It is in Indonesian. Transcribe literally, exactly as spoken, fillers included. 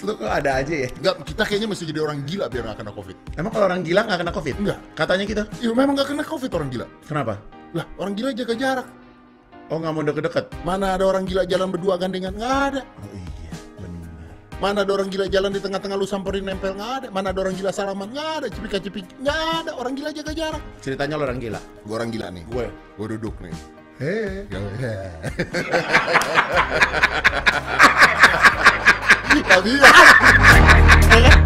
Lu kok ada aja ya? Enggak, kita kayaknya mesti jadi orang gila biar nggak kena covid. Emang kalau orang gila nggak kena covid? Enggak. Katanya gitu. Iya memang nggak kena covid orang gila. Kenapa? Lah orang gila jaga jarak. Oh nggak mau deket-deket? Mana ada orang gila jalan berdua gandengan? Nggak ada. Oh iya, benar. Mana ada orang gila jalan di tengah-tengah lu samperin nempel? Nggak ada. Mana ada orang gila salaman? Nggak ada. Cipika-cipik? Nggak ada. Orang gila jaga jarak. Ceritanya lo orang gila? Gue orang gila nih. Gue? Gue duduk nih. Hei. Tapi ya.